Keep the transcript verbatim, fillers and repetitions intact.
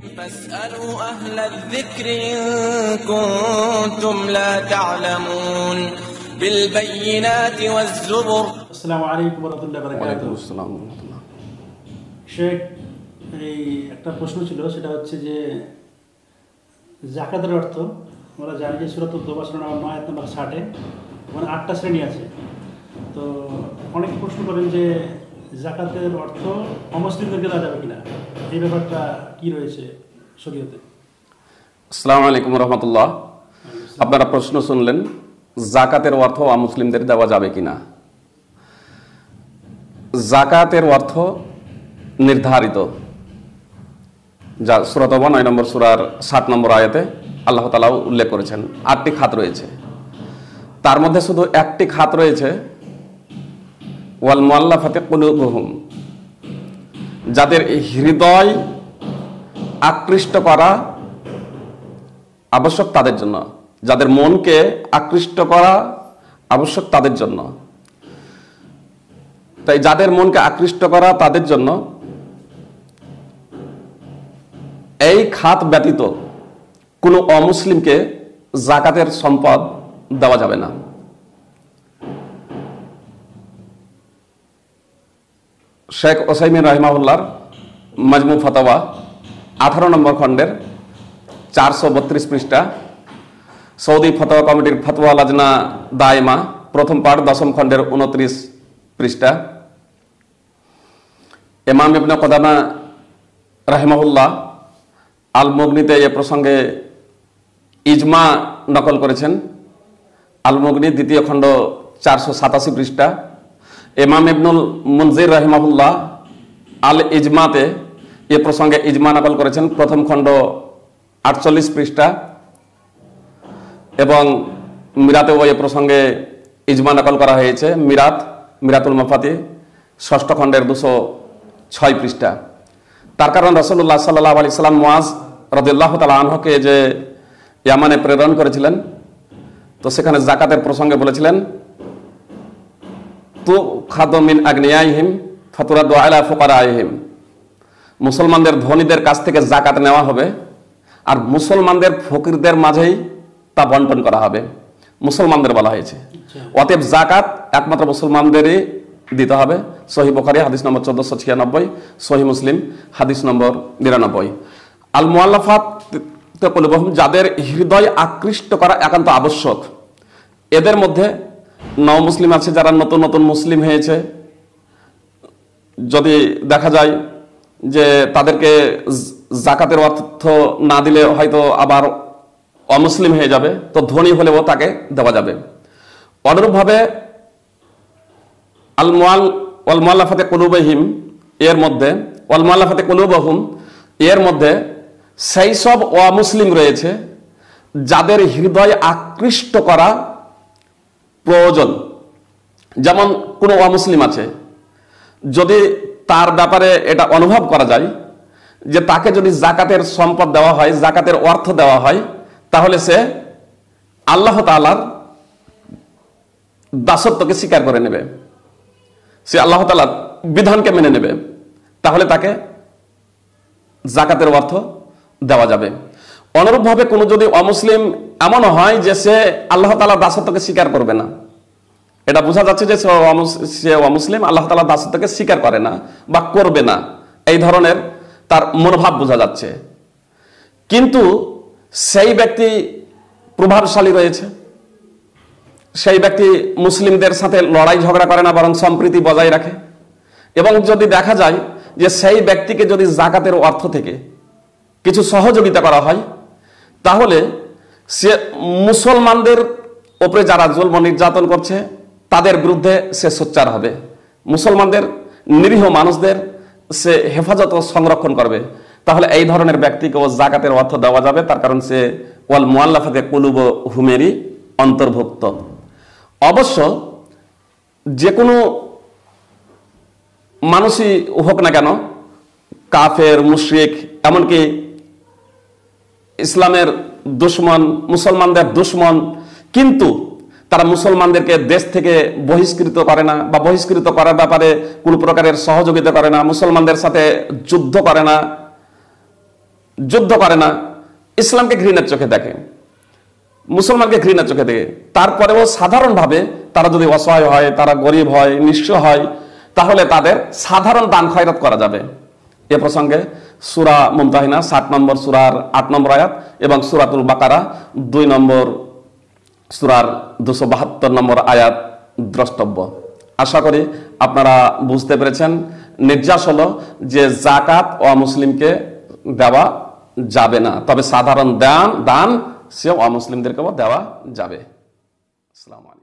فاسألوا أهل الذكر إن كنتم لا تعلمون بالبينات والزبر. السلام عليكم ورحمة الله وبركاته. ওয়ালাইকুম আসসালাম ওয়া রাহমাতুল্লাহ। শেখ, এই একটা প্রশ্ন ছিল, সেটা হচ্ছে যে যাকাতের অর্থ আমরা জানি যে সূরা তাওবা নম্বর নয় আয়াত নম্বর ষাটে মানে আটটা শ্রেণী আছে। তো অনেকে প্রশ্ন করেন যে যাকাতের অর্থ অমুসলিমদেরকে দেওয়া যাবে কিনা, এই ব্যাপারটা কি রয়েছে শরীয়তে? আসসালামু আলাইকুম ওয়া রাহমাতুল্লাহ। আপনারা প্রশ্ন শুনলেন, যাকাতের অর্থ অমুসলিমদের দেওয়া যাবে কিনা। যাকাতের অর্থ নির্ধারিত, যা সূরা তাওবা নয় নম্বর সূরার ষাট নম্বর আয়াতে আল্লাহ তাআলা উল্লেখ করেছেন। আটটি খাত রয়েছে, তার মধ্যে শুধু একটি খাত রয়েছে ওয়াল মুআল্লাফাতি কুলুবুহুম, যাদের হৃদয় আকৃষ্ট করা আবশ্যক তাদের জন্য, যাদের মনকে আকৃষ্ট করা আবশ্যক তাদের জন্য। তাই যাদের মনকে আকৃষ্ট করা তাদের জন্য এই খাত ব্যতীত কোনো অমুসলিমকে যাকাতের সম্পদ দেওয়া যাবে না। শেখ ওসাইমিন রাহিমাহুল্লাহর মাজমু ফাতাওয়া আঠারো নম্বর খণ্ডের চারশো বত্রিশ পৃষ্ঠা, সৌদি ফতোয়া কমিটির ফতোয়া লাজনা দায়মা প্রথম পাঠ দশম খণ্ডের উনত্রিশ পৃষ্ঠা, ইমাম ইবনে কুদামা রাহিমাহুল্লাহ আল মুগনিতে এ প্রসঙ্গে ইজমা নকল করেছেন। আল মুগনি দ্বিতীয় খণ্ড চারশো সাতাশি পৃষ্ঠা, ইমাম ইবনুল মুনজির রাহিমাহুল্লাহ আল ইজমাতে এ প্রসঙ্গে ইজমা নকল করেছেন প্রথম খণ্ড আটচল্লিশ পৃষ্ঠা, এবং মিরাতেও এ প্রসঙ্গে ইজমা নকল করা হয়েছে। মিরাত মিরাতুল মাফাতি ষষ্ঠ খণ্ডের দুশো ছয় পৃষ্ঠা। তার কারণ রাসূলুল্লাহ সাল্লাল্লাহু আলাইহি সাল্লাম মুআজ রাদিয়াল্লাহু তাআলা আনহুকে যে ইয়ামানে প্রেরণ করেছিলেন, তো সেখানে যাকাতের প্রসঙ্গে বলেছিলেন তু খাদু মিন আগনিয়াইহিম ফাতুরাদু আলা ফুকারাইহিম, মুসলমানদের ধনীদের কাছ থেকে যাকাত নেওয়া হবে আর মুসলমানদের ফকিরদের মাঝেই তা বন্টন করা হবে। মুসলমানদের বলা হয়েছে, অতএব যাকাত একমাত্র মুসলমানদেরই দিতে হবে। সহিহ বুখারী হাদিস নম্বর চোদ্দশো ছিয়ানব্বই, সহিহ মুসলিম হাদিস নম্বর নিরানব্বই। আল মুআল্লাফাত কুলুবুহুম, যাদের হৃদয় আকৃষ্ট করা একান্ত আবশ্যক। এদের মধ্যে নও মুসলিম আছে, যারা নতুন নতুন মুসলিম হয়েছে। যদি দেখা যায় যে তাদেরকে যাকাতের অর্থ না দিলে হয়তো আবার অমুসলিম হয়ে যাবে, তো ধনী হলেও তাকে দেওয়া যাবে। অনুরূপভাবে আল মুআল ওয়াল মুআল্লাফাতি কুলুবুহিম এর মধ্যে ওয়াল মুআল্লাফাতি কুলুবুহুম এর মধ্যে সেই সব অমুসলিম রয়েছে যাদের হৃদয় আকৃষ্ট করা প্রয়োজন। যেমন কোনো অমুসলিম আছে, যদি তার ব্যাপারে এটা অনুভব করা যায় যে তাকে যদি যাকাতের সম্পদ দেওয়া হয়, যাকাতের অর্থ দেওয়া হয়, তাহলে সে আল্লাহ তাআলার দাসত্বকে স্বীকার করে নেবে, সে আল্লাহ তাআলার বিধানকে মেনে নেবে, তাহলে তাকে যাকাতের অর্থ দেওয়া যাবে। অনুরূপভাবে কোনো যদি অমুসলিম এমন হয় যে সে আল্লাহ তাআলার দাসত্বকে স্বীকার করবে না, এটা বোঝা যাচ্ছে যে সে অমুসলিম, আল্লাহ তাআলার দাসত্বকে স্বীকার করে না বা করবে না, এই ধরনের তার মনোভাব বোঝা যাচ্ছে, কিন্তু সেই ব্যক্তি প্রভাবশালী রয়েছে, সেই ব্যক্তি মুসলিমদের সাথে লড়াই ঝগড়া করে না, বরং সম্প্রীতি বজায় রাখে। এবং যদি দেখা যায় যে সেই ব্যক্তিকে যদি যাকাতের অর্থ থেকে কিছু সহযোগিতা করা হয়, তাহলে সে মুসলমানদের উপরে যারা জুলম নির্যাতন করছে তাদের বিরুদ্ধে সে সোচ্চার হবে, মুসলমানদের নিরীহ মানুষদের সে হেফাজত ও সংরক্ষণ করবে। তাহলে এই ধরনের ব্যক্তিকেও যাকাতের অর্থ দেওয়া যাবে, তার কারণ সে ওয়াল মুআল্লাফাতি কুলুবুহুমেরই অন্তর্ভুক্ত। অবশ্য যে কোনো মানুষই হোক না কেন, কাফের, মুশরিক, এমনকি ইসলামের দুশমন, মুসলমানদের দুশমন, কিন্তু তারা মুসলমানদেরকে দেশ থেকে বহিষ্কৃত করে না বা বহিষ্কৃত করার ব্যাপারে কোনো প্রকারের সহযোগিতা করে না, মুসলমানদের সাথে যুদ্ধ করে না, যুদ্ধ করে না, ইসলামকে ঘৃণার চোখে দেখে, মুসলমানকে ঘৃণার চোখে দেখে, তারপরেও সাধারণভাবে তারা যদি অসহায় হয়, তারা গরিব হয়, নিঃস্ব হয়, তাহলে তাদের সাধারণ দান খয়রাত করা যাবে। এ প্রসঙ্গে সূরা মুমতাহিনা ষাট নম্বর সূরার আট নম্বর আয়াত এবং সূরাতুল বাকারা দুই নম্বর সূরার দুশো বাহাত্তর নম্বর আয়াত দ্রষ্টব্য। আশা করি আপনারা বুঝতে পেরেছেন। নির্যাস হলো যে যাকাত অমুসলিমকে দেওয়া যাবে না, তবে সাধারণ দান দান সে অমুসলিমদেরকেও দেওয়া যাবে। আসসালামু আলাইকুম।